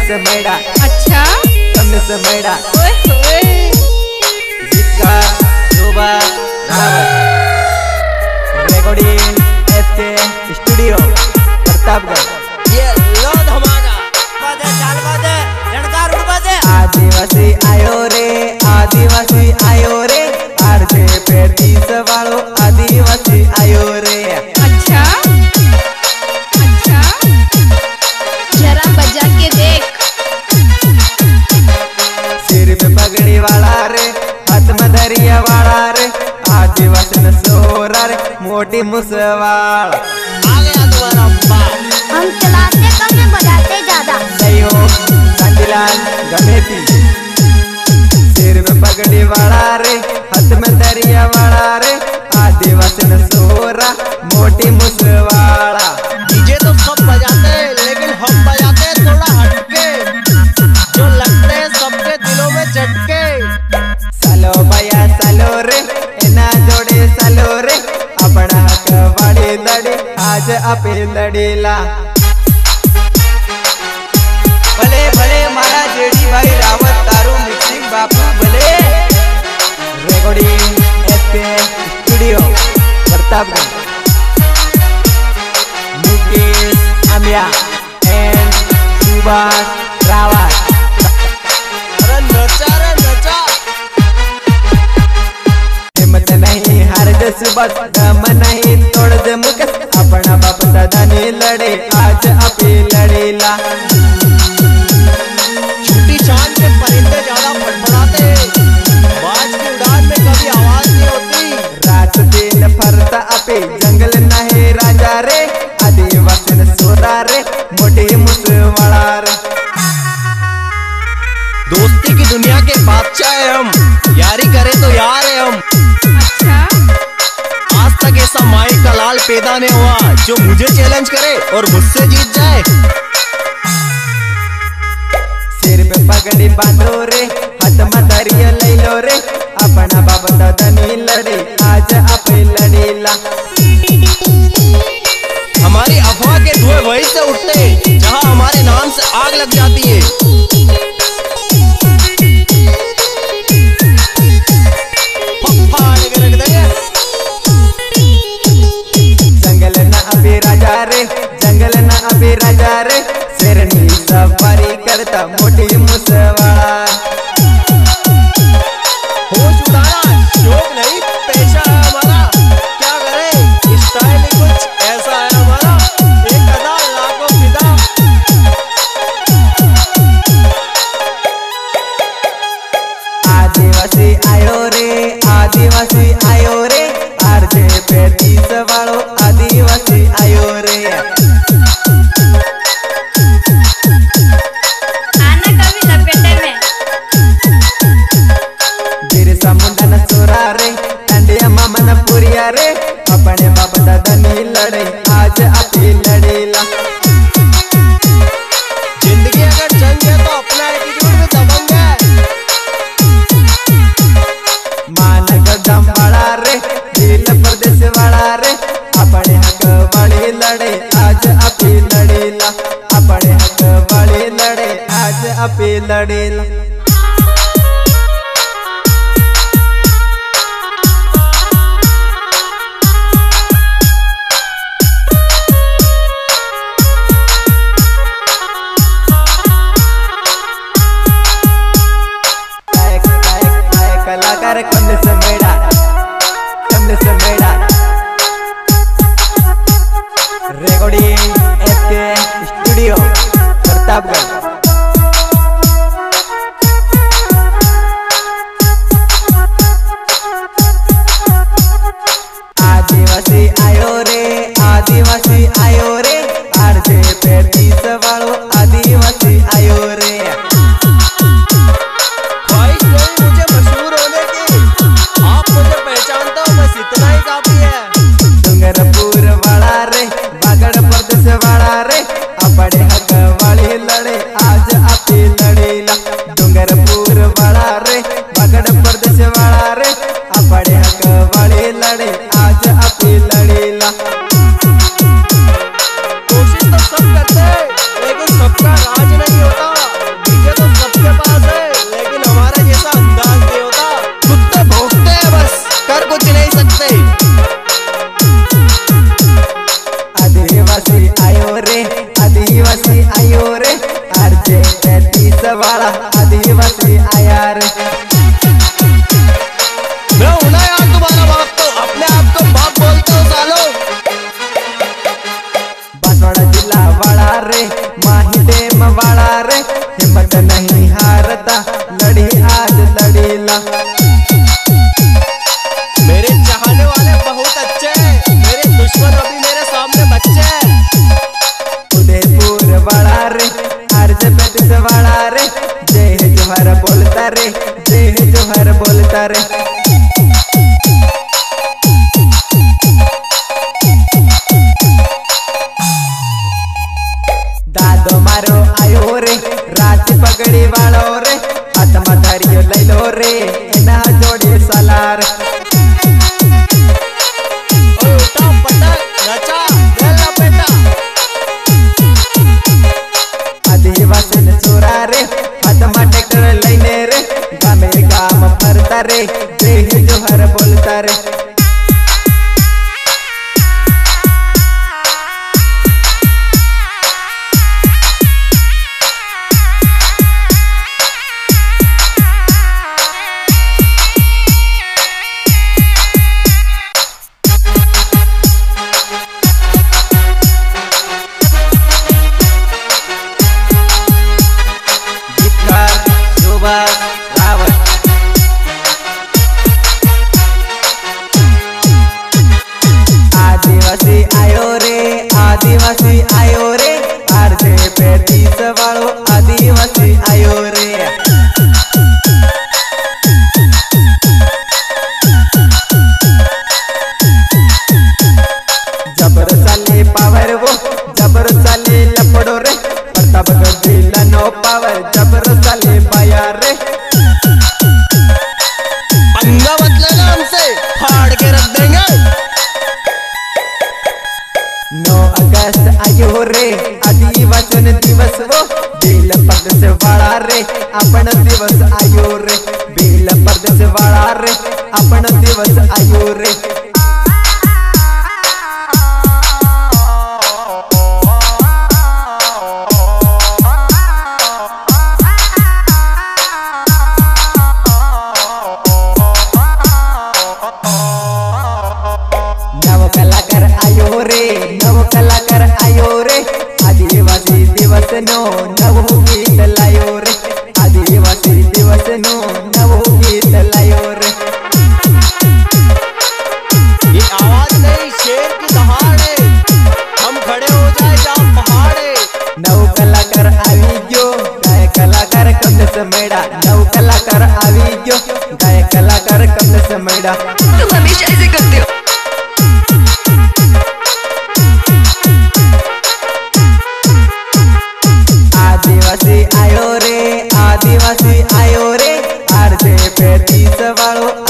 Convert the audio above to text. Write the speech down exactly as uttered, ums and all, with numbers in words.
से मैडा। अच्छा कमले से मैडा। ओए ओए गीतकार Shobha Rawat. Recording SK studio Pratapgarh. ये लो धमाका बजे चाल बजे झटकार उड़ बजे। आदिवासी आयो रे आदिवासी आयो रे आरजे पैंतीस वालो आदिवासी आयो रे। अच्छा अच्छा जरा बजा के देख। सिर में पगड़ी वाला रे हाथ में दरिया वाला रे आदिवासी न सोरा रे मोटी मुसवाड़। आ गया तुम्हारा बाप। हम चलाते कम है बजाते ज्यादा। सही हो शांतिलाल गमेती। सिर में पगड़ी वाला रे हाथ में दरिया वाला रे आदिवासी न सोरा मोटी मुसवाड़ा। डीजे तो सब बजाते लेकिन हम बजाते थोड़ा हटके जो लगते हैं सबके दिलों में झटके। सालो भैया सालो रे एना जोड़े सालो रे अपना हक वाड़ी लड़ी आज अपे लड़ीला। भले भले मारा जेडी भाई रावत तारू मिक्सिंग बापू भले। Recording SK studio Pratapgarh. Mukesh Amiya and Subhash Rawat. अरे नचा रे नचा। हिम्मत नहीं हार दे सुबह दम नहीं तोड़ दे मुकेश अपना बाप दादा ने लड़े आज अपे लड़ेला। छुट्टी चांद के परिंदे ज्यादा फड़फड़ाते बाज की उड़ान में कभी आवाज नहीं होती। रात दिन फरता अपे जंगल नहीं राजा रे आदिवासी न सोरा रे मोटे मुसवाड़ा रे। दोस्ती की दुनिया के बादशाह है हम यारी करे तो यार है हम। अच्छा आज तक ऐसा माई का लाल पैदा नहीं हुआ जो मुझे चैलेंज करे और मुझसे जीत जाए। सिर पे पगड़ी बांधो रे हाथ में दरिया ले लो रे अपना बाप दादा ने लड़े आज अपे लड़ेला। हमारी अफवाह के धुएं वहीं से उठते जहां हमारे नाम से आग लग जाती है। जंगल न अभी राजा रे जंगल न अभी राजा रे शेरनी सफारी करता मोटी मुसवाड़ा। होश उड़ाना शौक नहीं पेशा है हमारा। क्या करें स्टाइल ही कुछ ऐसा है हमारा। एक अदा लाखों फिदा। आदिवासी आयो रे आदिवासी आयो रे आरजे पैंतीस वालो आदिवासी आयो रे। आना कभी लपेटे में। बिरसा मुंडा न सोरा रे टंडिया मामा न पुरिया रे अपने बाप दादा ने लड़े आज अपे लड़ेला। जिंदगी अगर जंग है तो अपना एटीट्यूड में दबंग है। मान गदम वाला रे दिल प्रदेश वाला रे अपने हक वाले लड़े आज अपे लड़ेला। अपने हक वाले लड़े आज अपे लड़ेला। गायक गायक गायक कलाकार कमले से मैडा कमले से मैडा। Recording SK studio Pratapgarh. आदिवासी आयो रे आदिवासी आयो रे आरजे पैंतीस वालो आदिवासी आयो रे। ख्वाहिश नहीं मुझे मशहूर होने की आप मुझे पहचानते हो बस इतना ही काफी है। डूंगरपुर वाला रे बागड़ प्रदेश वाला रे अपने हक वाले लड़े आज अपे लड़ेला। डूंगरपुर वाला रे बागड़ प्रदेश वाला रे अपने हक वाले लड़े आज अपे लड़ेला। कोशिश तो सब करते हैं लेकिन सबका राज नहीं होता। वाला आदिवासी आया रे। मैं हूं ना यार तुम्हारा बाप, तो अपने आप को बाप बोलते हो सालो। बांसवाड़ा जिला वाला रे, माही डेम वाला रे, हिम्मत नहीं हारता, लड़ी आज लड़ीला। मेरे चाहने वाले बहुत अच्छे, मेरे दुश्मन अभी मेरे सामने बच्चे। उदयपुर वाला रे, अर्ज पैंतीस वाला रे, जय जोहर बोलता रे, जय जोहर बोलता रे। दादो मारो आयो रे, राज पगड़ी वालो रे, हाथ में धरियो लई लो रे, एना जोड़ी सलार। उल्टा पटक नचा गला बेटा। आदिवासी ने चोरा रे, हाथ में ट्रैक्टर लईने रे, गामे गाम फरता रे, जय जोहर बोलता रे। आदिवासी आयो रे, आदिवासी आयो रे, अर्जे पैंतीस वालो आदिवासी आयो रे। जबर साले पावर वो, जबर साले लपड़ो रे, प्रतापगढ़ जिला नो पावर, जबर साले पाया रे। पंगा मत लेना हमसे, फाड़ के रख देंगे। नौ अगस्त आयो रे, आदिवासी दिवस वो, बिल प्रदेश वाला रे, अपन दिवस आयो रे, बिल प्रदेश वाला रे, अपन दिवस आयो रे। नव कलाकार आयो रे, नव कलाकार आयो रे, आदिवासी दिवस नो नव गीत लायो रे, आदिवासी दिवस नो नव गीत लायो रे। ये आवाज नहीं शेर की दहाड़ है, हम खड़े हो जाए जहाँ पहाड़े। नव कलाकार आवी गयो, गाय कलाकार कम से मेड़ा, नव कलाकार आवी गयो, गाय कलाकार कम से मेड़ा। तुम हमेशा ऐसे करते हो। आदिवासी आयो रे, आदिवासी आयो रे, अर्जे पैंतीस वालो